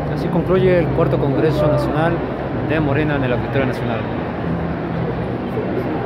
Así concluye el cuarto Congreso Nacional de Morena en el Auditorio Nacional.